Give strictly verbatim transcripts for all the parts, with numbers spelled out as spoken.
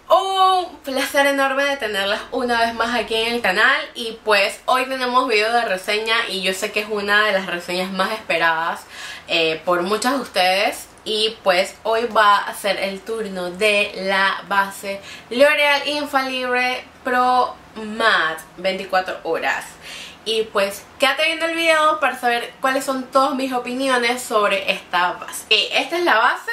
Un placer enorme de tenerlas una vez más aquí en el canal. Y pues hoy tenemos video de reseña y yo sé que es una de las reseñas más esperadas eh, por muchas de ustedes. Y pues hoy va a ser el turno de la base L'Oreal Infallible Pro Matte veinticuatro horas. Y pues quédate viendo el video para saber cuáles son todas mis opiniones sobre esta base. Okay, esta es la base.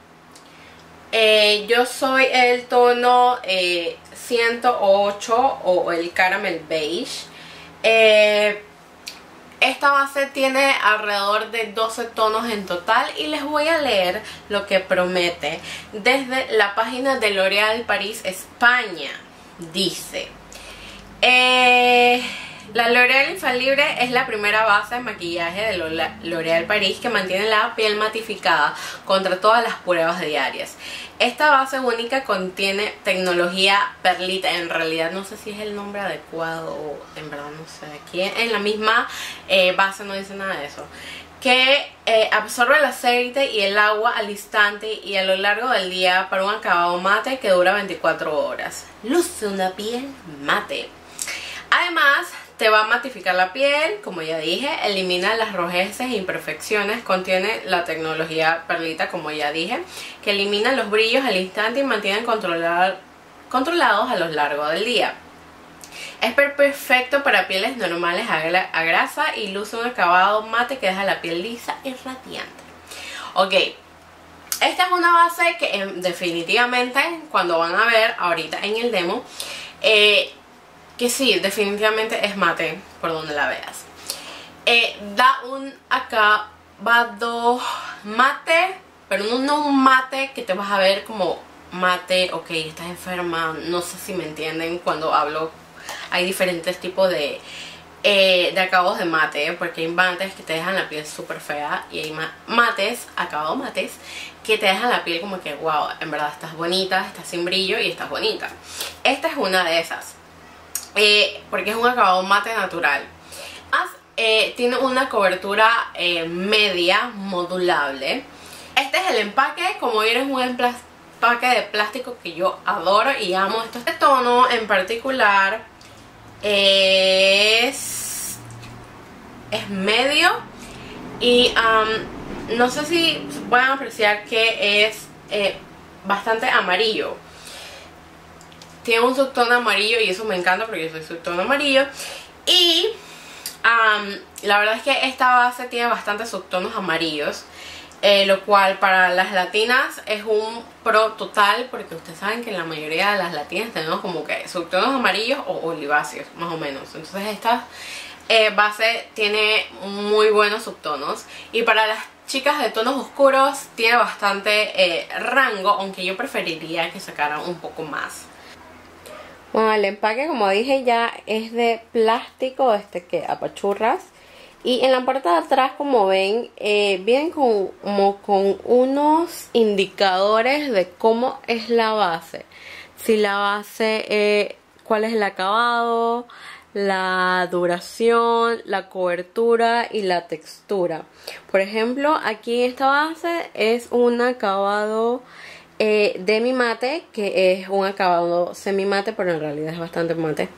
Eh, yo soy el tono eh, ciento ocho o el Caramel Beige. Eh, esta base tiene alrededor de doce tonos en total y les voy a leer lo que promete desde la página de L'Oréal París España. Dice: eh, la L'Oréal Infallible es la primera base de maquillaje de L'Oréal París que mantiene la piel matificada contra todas las pruebas diarias. Esta base única contiene tecnología perlita. En realidad no sé si es el nombre adecuado o en verdad no sé. Aquí en la misma eh, base no dice nada de eso. Que eh, absorbe el aceite y el agua al instante y a lo largo del día para un acabado mate que dura veinticuatro horas. Luce una piel mate. Además, te va a matificar la piel, como ya dije, elimina las rojeces e imperfecciones, contiene la tecnología perlita, como ya dije, que elimina los brillos al instante y mantiene controlar, controlados a lo largo del día. Es perfecto para pieles normales a, a grasa y luce un acabado mate que deja la piel lisa y radiante. Ok, esta es una base que eh, definitivamente cuando van a ver ahorita en el demo, eh, que sí, definitivamente es mate por donde la veas. Eh, da un acabado mate, pero no, no un mate que te vas a ver como mate, ok, estás enferma, no sé si me entienden cuando hablo. Hay diferentes tipos de, eh, de acabados de mate, porque hay mates que te dejan la piel súper fea y hay mates, acabados mates, que te dejan la piel como que wow, en verdad estás bonita, estás sin brillo y estás bonita. Esta es una de esas. Eh, porque es un acabado mate natural. Además, eh, tiene una cobertura eh, media modulable. Este es el empaque. Como vieron, es un empaque de plástico que yo adoro y amo. Este tono en particular es, es medio. Y um, no sé si pueden apreciar que es eh, bastante amarillo. Tiene un subtono amarillo y eso me encanta porque yo soy subtono amarillo. Y um, la verdad es que esta base tiene bastantes subtonos amarillos, eh, lo cual para las latinas es un pro total, porque ustedes saben que en la mayoría de las latinas tenemos como que subtonos amarillos o oliváceos, más o menos. Entonces esta eh, base tiene muy buenos subtonos. Y para las chicas de tonos oscuros tiene bastante eh, rango, aunque yo preferiría que sacaran un poco más. Bueno, el empaque, como dije ya, es de plástico, este que apachurras. Y en la parte de atrás, como ven, eh, vienen con, como con unos indicadores de cómo es la base. Si la base, eh, cuál es el acabado, la duración, la cobertura y la textura. Por ejemplo, aquí en esta base es un acabado Eh, demi mate, que es un acabado semi mate, pero en realidad es bastante mate.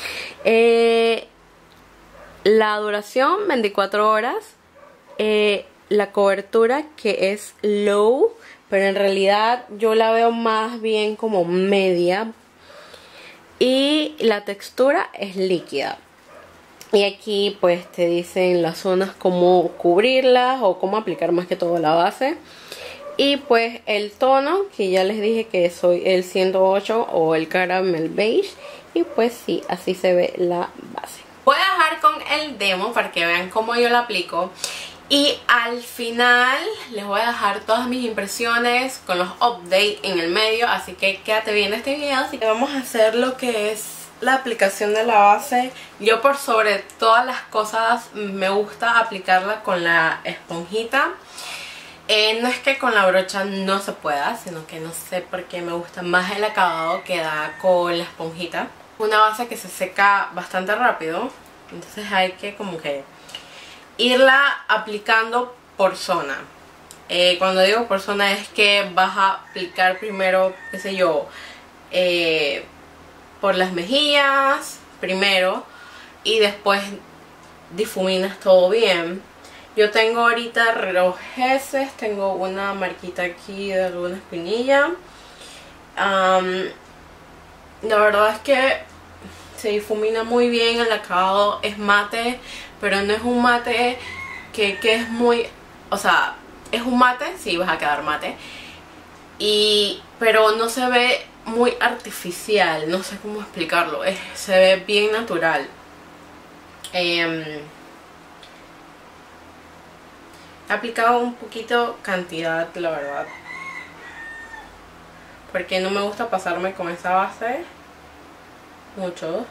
eh, la duración veinticuatro horas, eh, la cobertura que es low, pero en realidad yo la veo más bien como media, y la textura es líquida. Y aquí pues te dicen las zonas, cómo cubrirlas o cómo aplicar más que todo la base. Y pues el tono, que ya les dije que soy el ciento ocho o el Caramel Beige. Y pues sí, así se ve la base. Voy a dejar con el demo para que vean cómo yo la aplico. Y al final les voy a dejar todas mis impresiones con los updates en el medio. Así que quédate viendo este video. Así que vamos a hacer lo que es la aplicación de la base. Yo por sobre todas las cosas me gusta aplicarla con la esponjita. Eh, no es que con la brocha no se pueda, sino que no sé por qué me gusta más el acabado que da con la esponjita. Una base que se seca bastante rápido, entonces hay que como que irla aplicando por zona. Eh, cuando digo por zona es que vas a aplicar primero, qué sé yo, eh, por las mejillas primero y después difuminas todo bien. Yo tengo ahorita rojeces, tengo una marquita aquí de alguna espinilla. Um, la verdad es que se difumina muy bien, el acabado es mate, pero no es un mate que, que es muy... O sea, es un mate, sí, vas a quedar mate, y, pero no se ve muy artificial, no sé cómo explicarlo, es, se ve bien natural. Eh, he aplicado un poquito cantidad, la verdad, porque no me gusta pasarme con esa base mucho.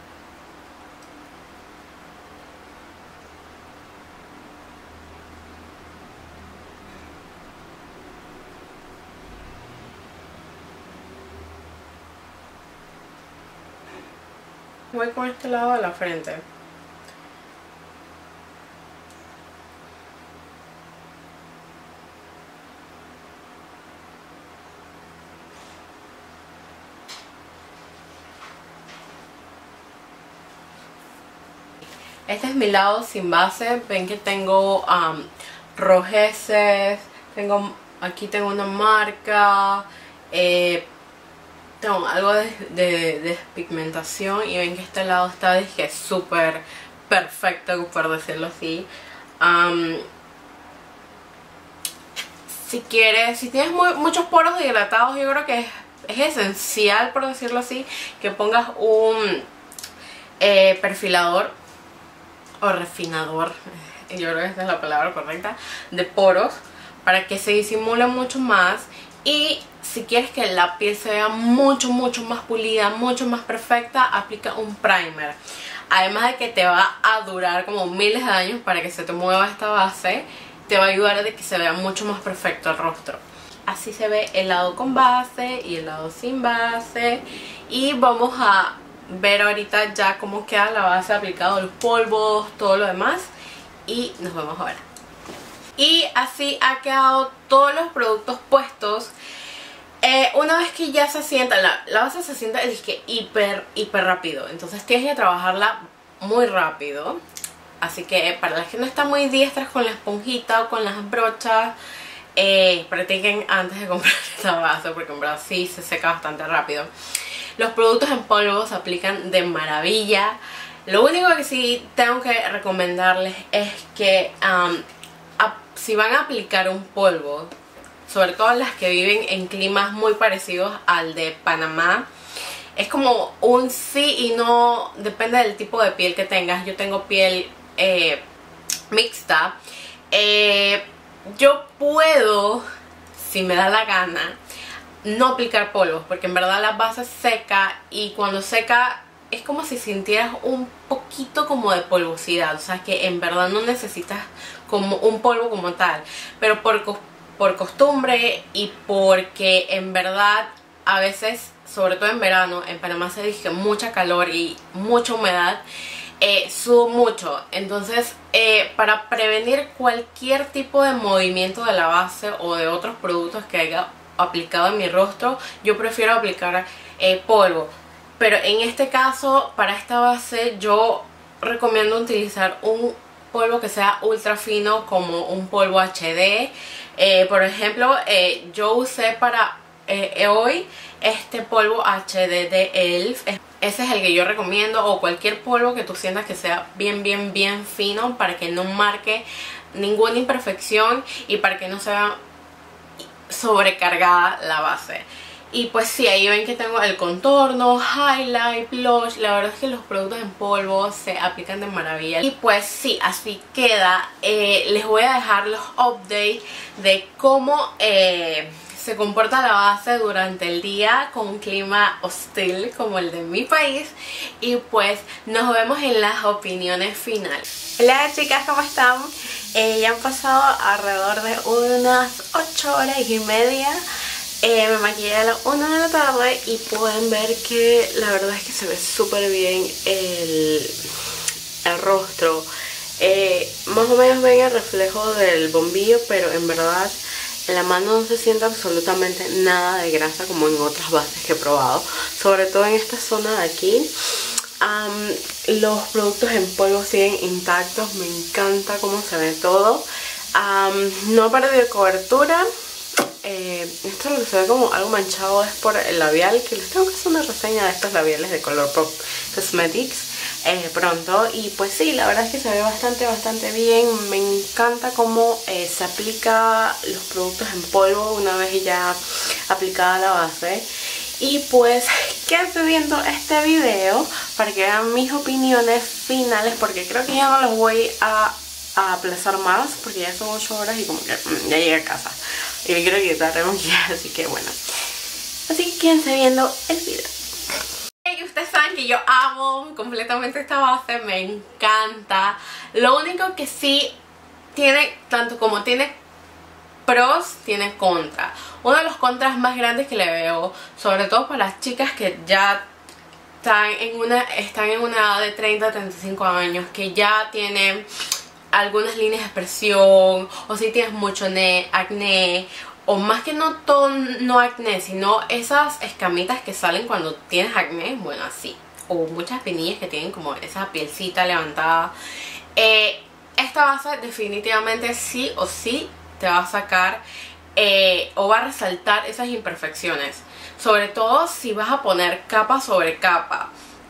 Voy con este lado de la frente. Este es mi lado sin base. Ven que tengo um, rojeces, tengo, aquí tengo una marca, eh, tengo algo de, de, de pigmentación, y ven que este lado está, dije, súper perfecto, por decirlo así. Um, si quieres, si tienes muy, muchos poros dilatados, yo creo que es, es esencial, por decirlo así, que pongas un eh, perfilador o refinador, yo creo que esta es la palabra correcta, de poros, para que se disimule mucho más. Y si quieres que la piel se vea mucho mucho más pulida, mucho más perfecta, aplica un primer. Además de que te va a durar como miles de años para que se te mueva esta base, te va a ayudar a que se vea mucho más perfecto el rostro. Así se ve el lado con base y el lado sin base. Y vamos a ver ahorita ya cómo queda la base, aplicado los polvos, todo lo demás, y nos vemos ahora. Y así ha quedado todos los productos puestos. Eh, una vez que ya se asienta, la, la base se asienta, es que hiper, hiper rápido. Entonces tienes que trabajarla muy rápido. Así que para las que no están muy diestras con la esponjita o con las brochas, eh, practiquen antes de comprar esta base, porque en verdad sí se seca bastante rápido. Los productos en polvo se aplican de maravilla. Lo único que sí tengo que recomendarles es que um, a, si van a aplicar un polvo, sobre todo las que viven en climas muy parecidos al de Panamá, es como un sí y no, depende del tipo de piel que tengas. Yo tengo piel eh, mixta. Eh, yo puedo, si me da la gana, no aplicar polvos, porque en verdad la base seca, y cuando seca es como si sintieras un poquito como de polvosidad. O sea que en verdad no necesitas como un polvo como tal, pero por, por costumbre y porque en verdad a veces, sobre todo en verano, en Panamá se dice mucha calor y mucha humedad, eh, sudo mucho. Entonces eh, para prevenir cualquier tipo de movimiento de la base o de otros productos que haya aplicado en mi rostro, yo prefiero aplicar eh, polvo. Pero en este caso, para esta base, yo recomiendo utilizar un polvo que sea ultra fino, como un polvo H D. Eh, por ejemplo, eh, yo usé para eh, hoy este polvo H D de E L F. Ese es el que yo recomiendo, o cualquier polvo que tú sientas que sea bien, bien, bien fino, para que no marque ninguna imperfección y para que no se vea sobrecargada la base. Y pues sí, ahí ven que tengo el contorno, highlight, blush. La verdad es que los productos en polvo se aplican de maravilla. Y pues sí, así queda. eh, Les voy a dejar los updates de cómo eh, se comporta la base durante el día con un clima hostil como el de mi país. Y pues nos vemos en las opiniones finales. Hola chicas, ¿cómo están? Eh, ya han pasado alrededor de unas ocho horas y media. Eh, me maquillé a la una de la tarde y pueden ver que la verdad es que se ve súper bien el, el rostro. Eh, más o menos ven el reflejo del bombillo, pero en verdad la mano no se siente absolutamente nada de grasa como en otras bases que he probado, sobre todo en esta zona de aquí. Um, los productos en polvo siguen intactos, me encanta cómo se ve todo. Um, no ha perdido cobertura. Eh, esto lo que se ve como algo manchado es por el labial, que les tengo que hacer una reseña de estos labiales de Colourpop Cosmetics eh, pronto. Y pues sí, la verdad es que se ve bastante bastante bien. Me encanta cómo eh, se aplica los productos en polvo una vez ya aplicada la base. Y pues quédense viendo este video para que vean mis opiniones finales, porque creo que ya no los voy a, a aplazar más porque ya son ocho horas y como que mm, ya llegué a casa y me quiero quitar de maquillaje, así que bueno. Así que quédense viendo el video. Y ustedes saben que yo amo completamente esta base, me encanta. Lo único que sí tiene, tanto como tiene pros, tiene contra. Uno de los contras más grandes que le veo, sobre todo para las chicas que ya están en una, están en una edad de treinta a treinta y cinco años, que ya tienen algunas líneas de expresión, o si tienes mucho acné, o más que no todo no acné, sino esas escamitas que salen cuando tienes acné, bueno, así, o muchas pinillas que tienen como esa pielcita levantada. Eh, esta base definitivamente sí o sí te va a sacar eh, o va a resaltar esas imperfecciones, sobre todo si vas a poner capa sobre capa.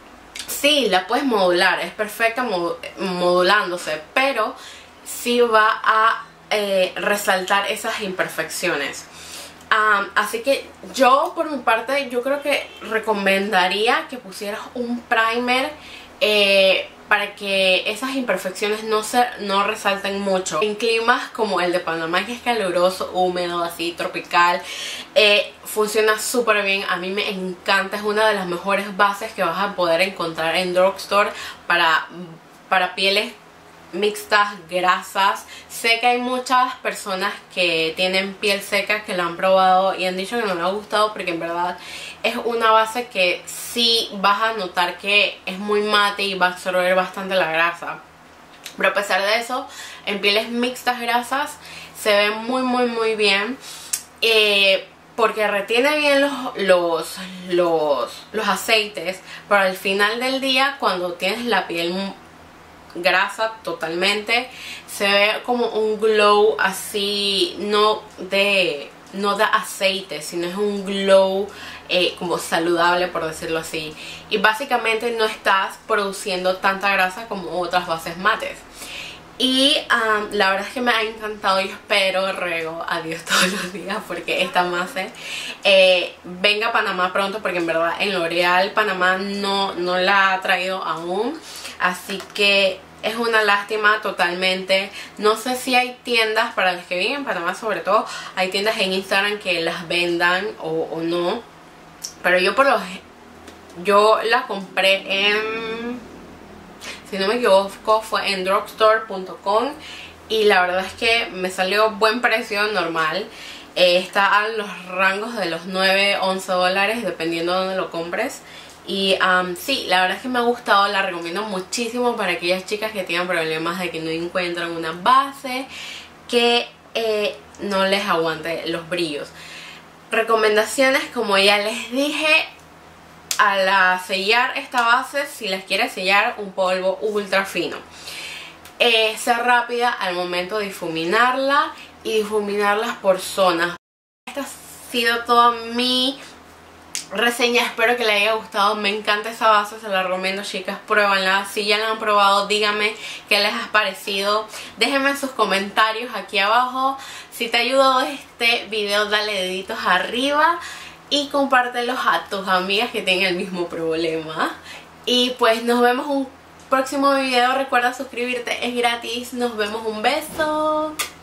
Sí, la puedes modular, es perfecta mod modulándose, pero sí va a eh, resaltar esas imperfecciones. Um, así que yo por mi parte yo creo que recomendaría que pusieras un primer eh, para que esas imperfecciones no se no resalten mucho. En climas como el de Panamá, que es caluroso, húmedo, así tropical, eh, funciona súper bien. A mí me encanta, es una de las mejores bases que vas a poder encontrar en drugstore para, para pieles mixtas, grasas. Sé que hay muchas personas que tienen piel seca que la han probado y han dicho que no les ha gustado, porque en verdad es una base que sí vas a notar que es muy mate y va a absorber bastante la grasa. Pero a pesar de eso, en pieles mixtas grasas se ve muy muy muy bien, eh, porque retiene bien los, los, los, los aceites, pero al final del día, cuando tienes la piel grasa totalmente, se ve como un glow así, no de no da aceite, sino es un glow eh, como saludable, por decirlo así, y básicamente no estás produciendo tanta grasa como otras bases mates. Y um, la verdad es que me ha encantado y espero, ruego a Dios todos los días porque esta base eh, venga a Panamá pronto, porque en verdad en L'Oreal Panamá no, no la ha traído aún, así que es una lástima totalmente. No sé si hay tiendas, para los que viven en Panamá sobre todo, hay tiendas en Instagram que las vendan o, o no, pero yo por los yo la compré en, si no me equivoco, fue en drugstore punto com y la verdad es que me salió buen precio normal. Eh, está a los rangos de los nueve, once dólares dependiendo de donde lo compres. Y um, sí, la verdad es que me ha gustado, la recomiendo muchísimo para aquellas chicas que tienen problemas de que no encuentran una base que eh, no les aguante los brillos. Recomendaciones, como ya les dije, a la sellar esta base, si les quieres sellar, un polvo ultra fino. Eh, ser rápida al momento de difuminarla y difuminarlas por zonas. Esta ha sido toda mi reseña, espero que les haya gustado. Me encanta esa base, se la recomiendo, chicas, pruébanla. Si ya la han probado, díganme qué les ha parecido, déjenme en sus comentarios aquí abajo. Si te ayudó este video, dale deditos arriba y compártelos a tus amigas que tengan el mismo problema. Y pues nos vemos en un próximo video. Recuerda suscribirte, es gratis. Nos vemos, un beso.